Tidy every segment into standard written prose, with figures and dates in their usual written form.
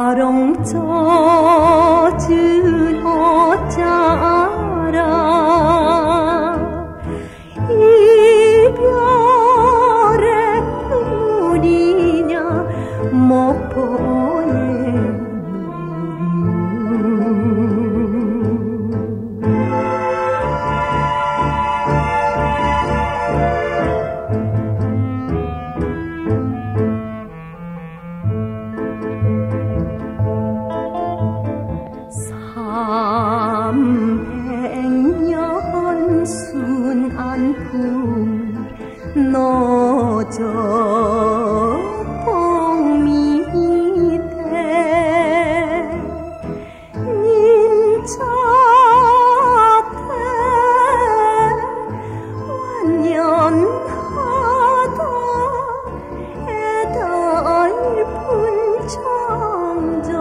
화롱 젖은 어짜라 이별의 눈물이냐 목포의 너저 봄이대 님자태 완연하다 애달픈 청정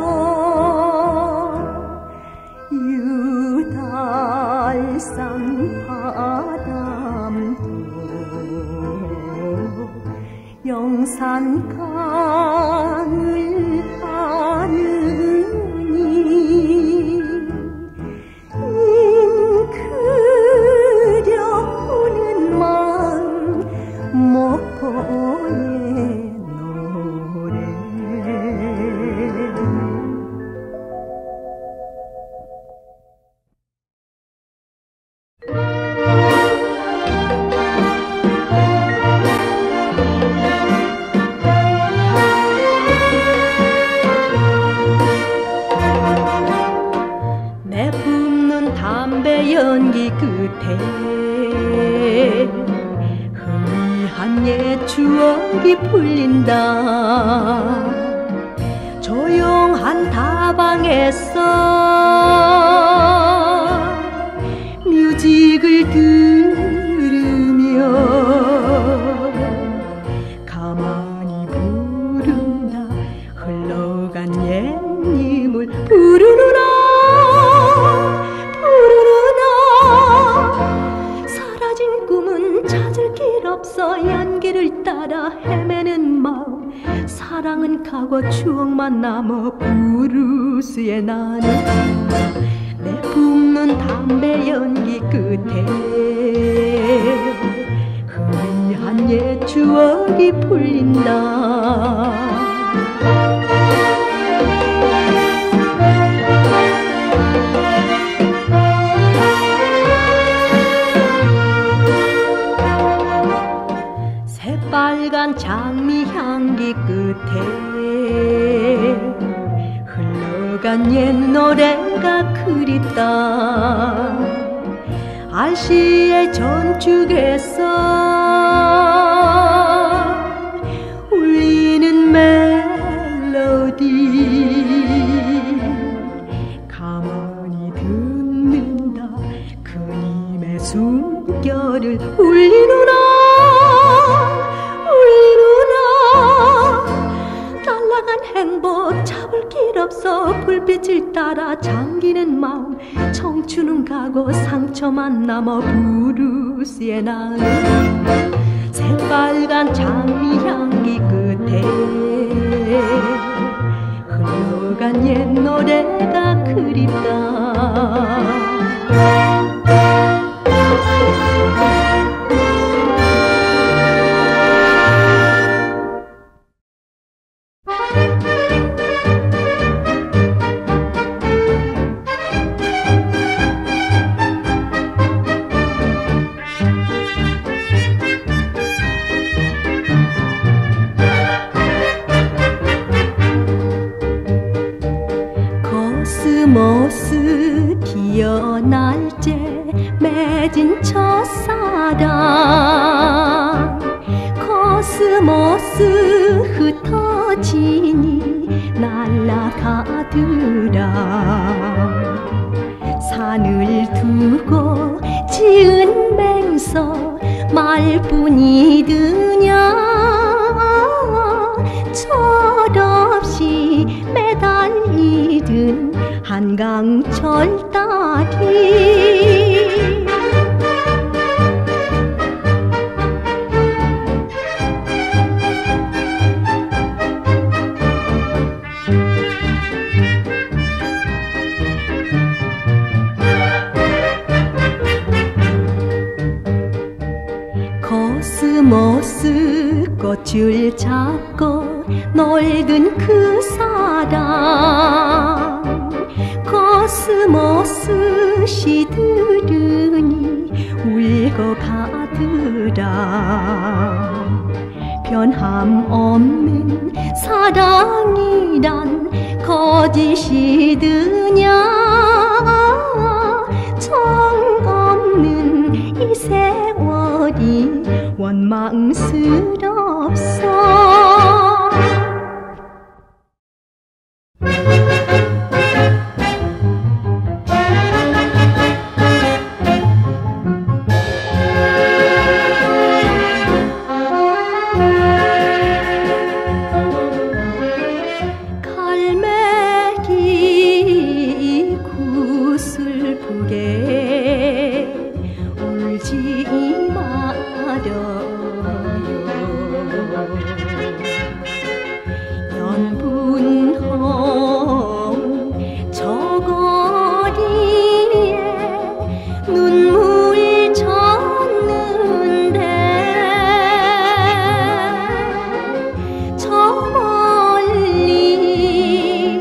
유달산 바람도 영산강을 하느니 님 그려오는 마음 목포의 노래 연기 끝에 희미한 옛 추억이 풀린다. 조용한 다방에서 뮤직을 들으며 가만히 부른다. 흘러간 옛님을 부르느라 사라진 꿈은 찾을 길 없어 연기를 따라 헤매는 마음. 사랑은 가고 추억만 남아 브루스에 나는 내 뿜는 담배 연기 끝에 희미한 옛 추억이 풀린다. 빨간 장미 향기 끝에 흘러간 옛 노래가 그립다. 알시의 전축에서 울리는 멜로디 가만히 듣는다. 그님의 숨결을 울리노라 날아간 행복 잡을 길 없어 불빛을 따라 잠기는 마음. 청춘은 가고 상처만 남아 브루스에 나는 새빨간 장미 향기 끝에 흘러간 옛 노래가 그립다. 코스모스 피어날 때 맺은 첫사랑 코스모스 흩어지니 날아가더라. 산을 두고 지은 맹서 말뿐이드냐. 철없이 매달리던 한강철 따기 물든 그 사랑 코스모스시 들으니 울고 가더라. 변함없는 사랑이란 거짓이드냐. 정없는 이 세월이 원망스럽소. 갈매기 구슬프게 울지 말아요. 연분홍 저 거리에 눈물 젖는데 저 멀리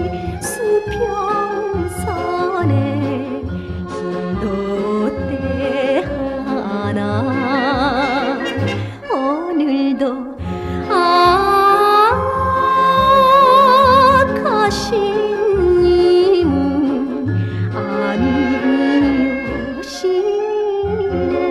수평선에 흰돛대 하나 오늘도 가신님은 아니오시네.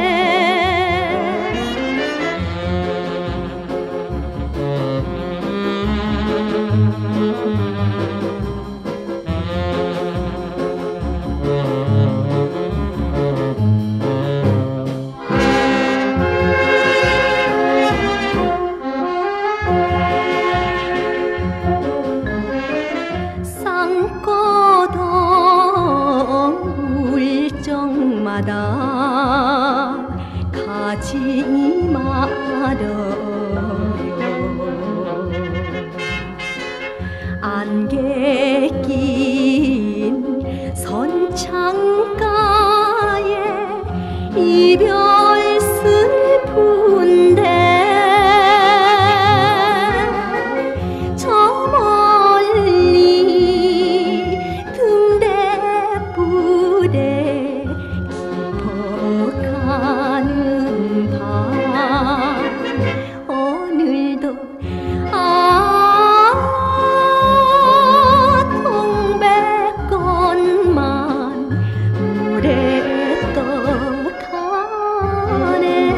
산고동 울정마다 가지 말아요. 안개 낀 선창가에 이별 슬픈데 저 멀리 등대불에 깊어가는 밤 오늘도 동백꽃만 물에 떠가네.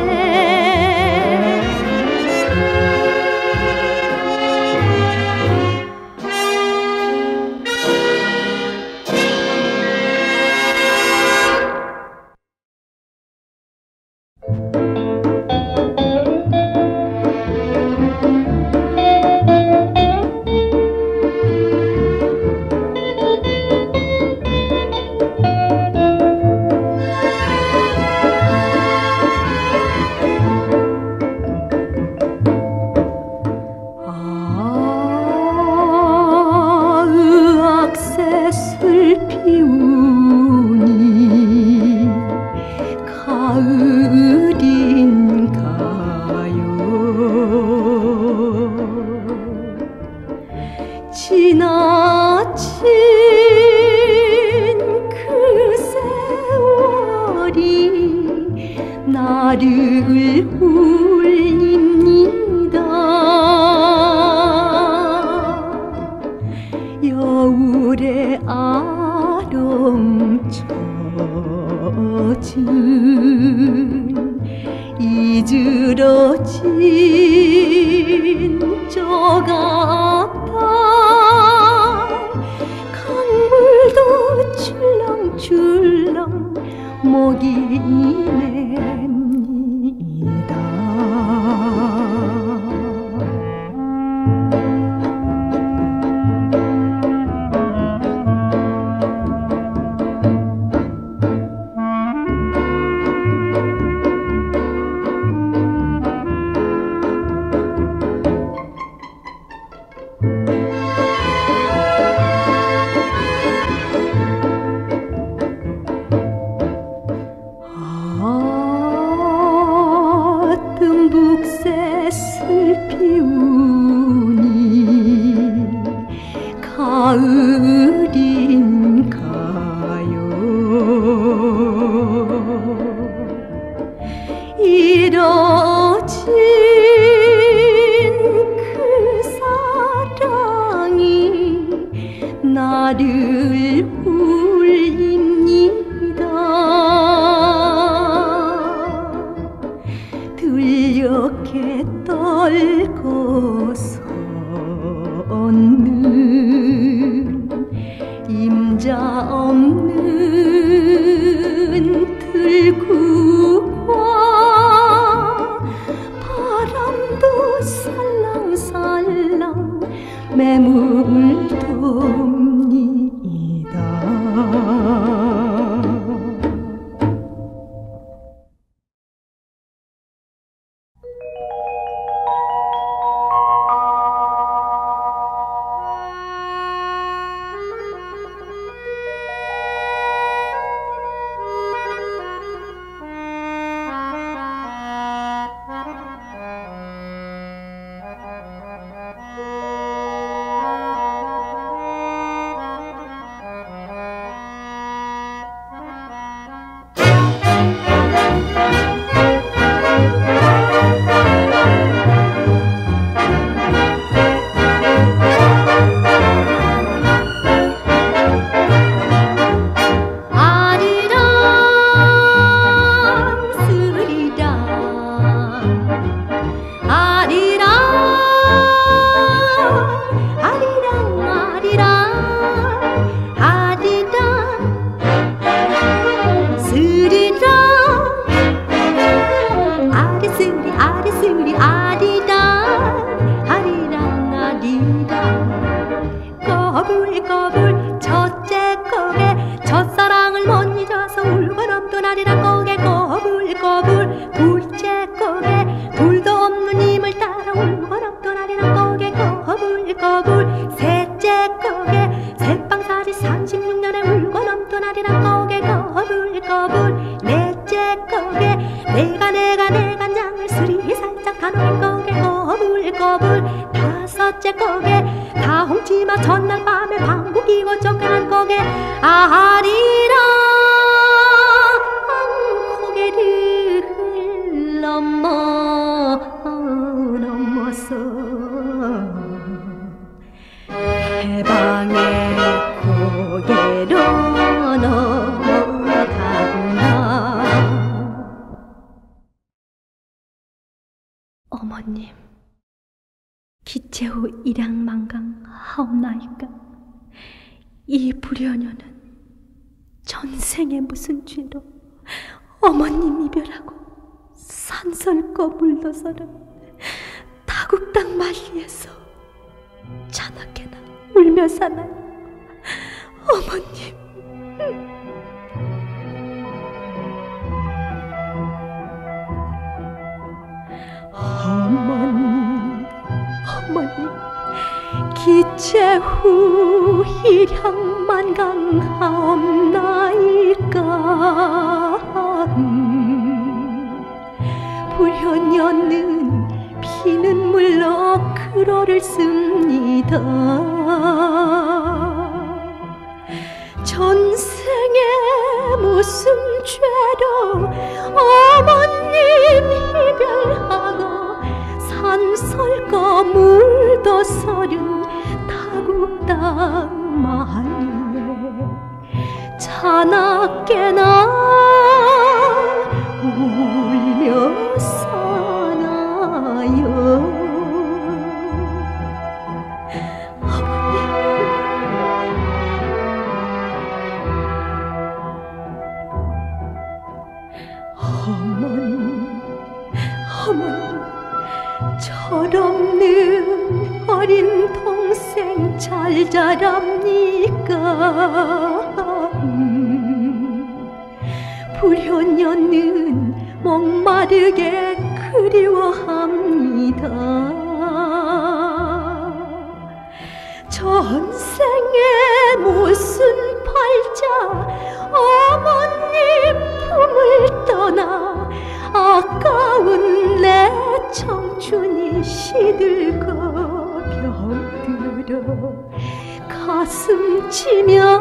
의학새 슬 피우니 가을인가요. 지나친 그 세월이 나를 울립니다. 여울에 아롱쳐진 이즈러진 조각다 강물도 출렁출렁 목이 냅니다. 아 가을인가요? 이뤄진 그 사랑이 나를 울립니다. 들녘에 떨고서 얻는 임자 없는 들국화 바람도 살랑살랑 매물톱니다. 어머님, 기체후 일양만강하옵나이까. 이 불효녀는 전생에 무슨 죄로 어머님 이별하고 산설거 물러서는 타국 땅 만리에서 자나깨나 울며 사나요? 어머님. 어머님, 기체후 일양만강하옵나이까. 불효녀는 피눈물로 글어를 씁니다. 전생에 무슨 죄로 어머님 이별하고 산설거 물더서른 타국 땅 만리에 자나깨나 울며 사나요? 어머니, 철없는 어린 동생 잘 자랍니까? 불효녀는 목마르게 그리워합니다. 전생에 무슨 팔자 어머님 품을 떠나 아까운 내 청춘이 시들고 병들어 가슴 치며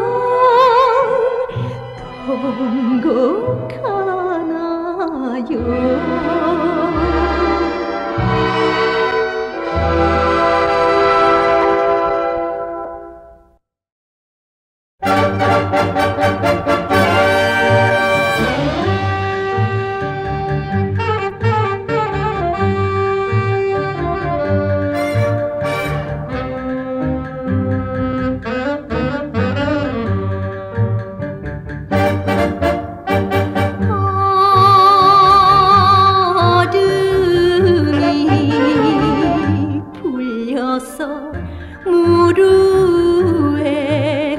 무르에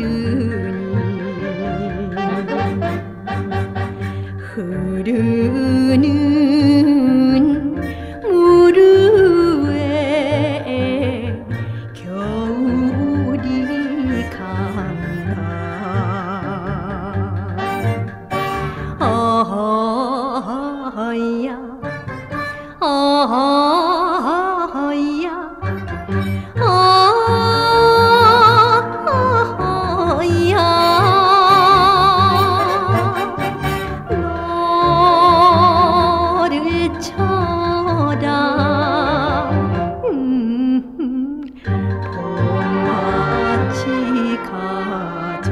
흐르는 무르에 겨울이 간다. 어야 봄같이 가자.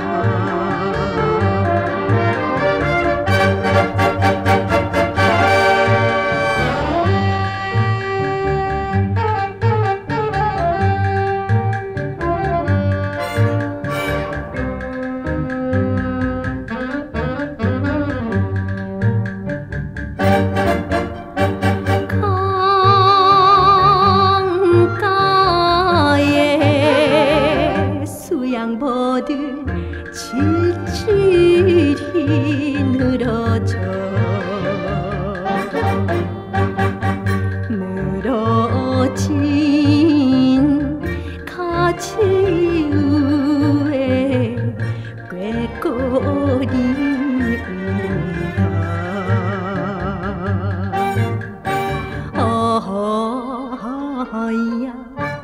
수양버들 질질이 늘어져 늘어진 가지 위에 꾀꼬리 운다. 어야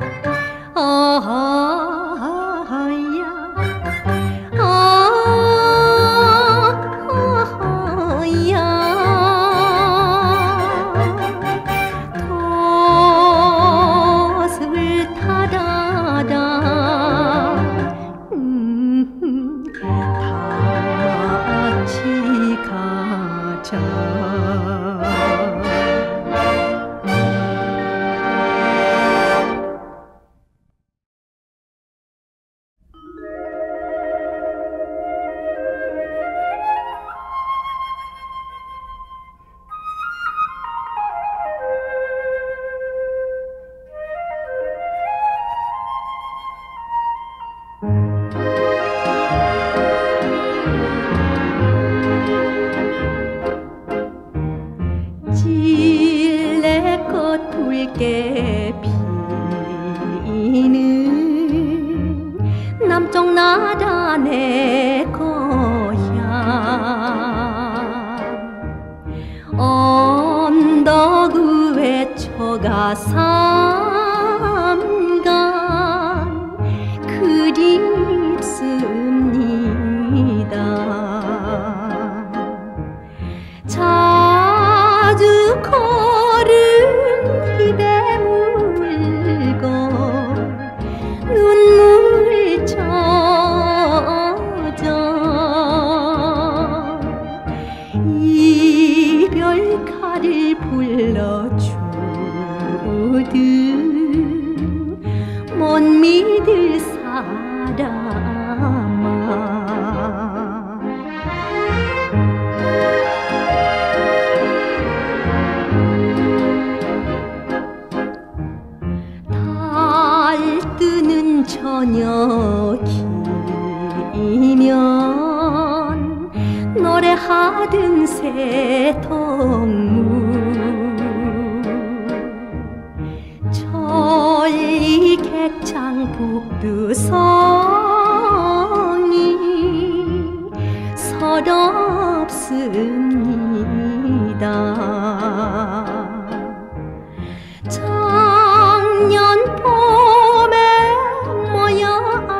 찔레꽃 붉게 피는 남쪽 나라 내 고향. 언덕 위에 초가 삼간 그립습니다. 자주 걸은 입에 물고 눈물 젖어 이별가를 불러주듯 못 믿을 사람아. 뜨는 저녁이면 노래하던 새동무 저희 객창 북두성이 서럽습니다. 작년 봄에 모여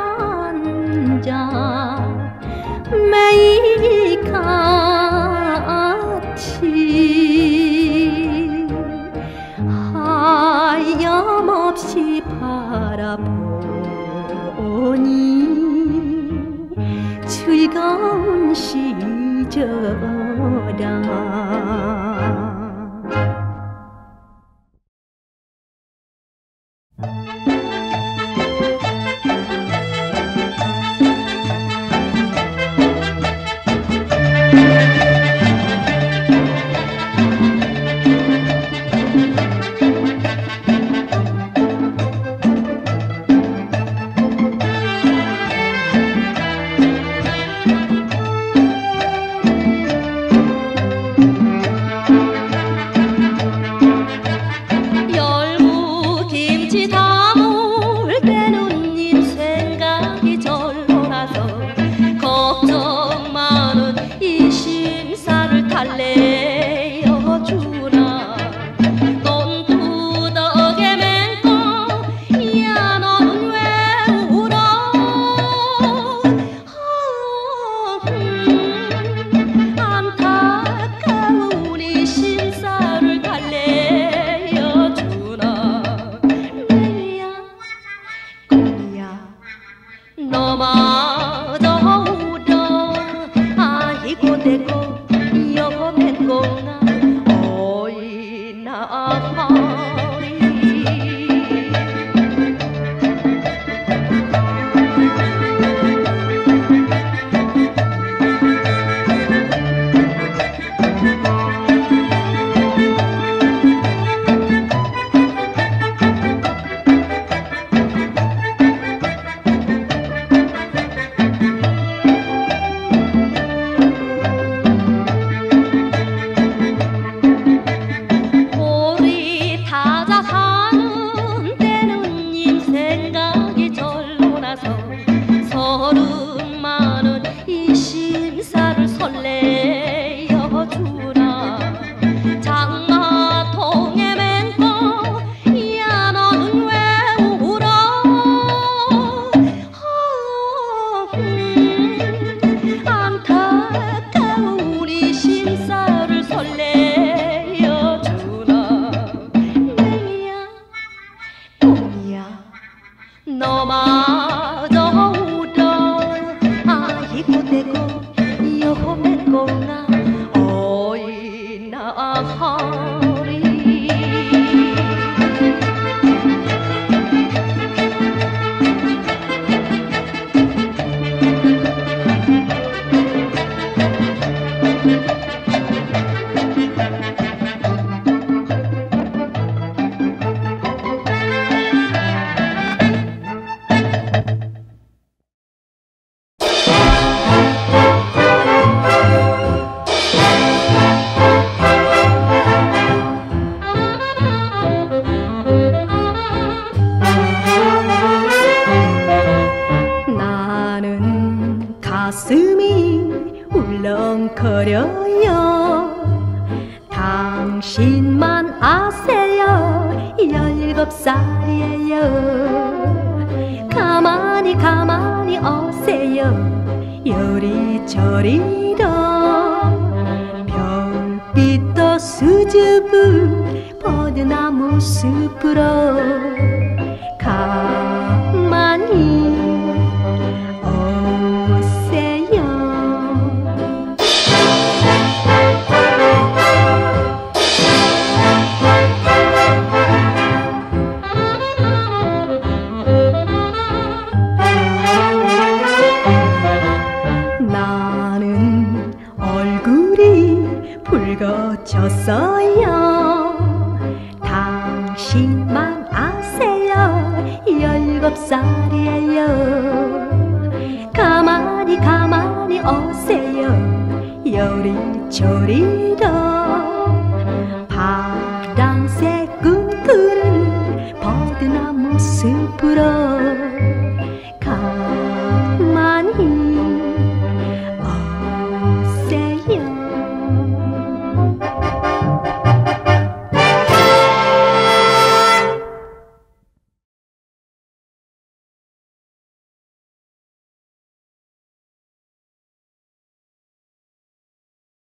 오니 즐거운 시절아. 너마저 울어 아이고 대고 여보 맹공아 어이나하리. 서른 많은 이 신사를 설레어주나. 장마통에 맹고 야 너는 왜 울어. 안타까운 이 신사를 설레어주나. 내야 꿈이야 너마저 대고 여보 맹공아 어이나하리. 가슴이 울렁거려요. 당신만 아세요. 17살이에요. 가만히 가만히 오세요. 요리조리로 별빛도 수줍은 버드나무 숲으로 가만히 붉어졌어요. 당신만 아세요. 17살이에요. 가만히 가만히 오세요. 요리조리로 파랑새 꿈꾸는 버드나무 숲으로